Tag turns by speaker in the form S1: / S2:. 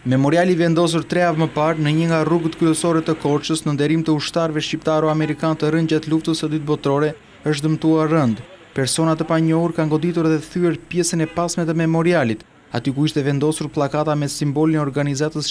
S1: Memoriali vendosur 3 javë më parë në një nga rrugët kryesore të Korçës në nderim të ushtarëve shqiptaro-amerikanë të rënë gjatë luftës së dytë botërore është dëmtuar rënd. Persona të panjohur kanë goditur dhe thyer pjesën e pasme të memorialit, aty ku ishte vendosur pllakata me simbolin e organizatës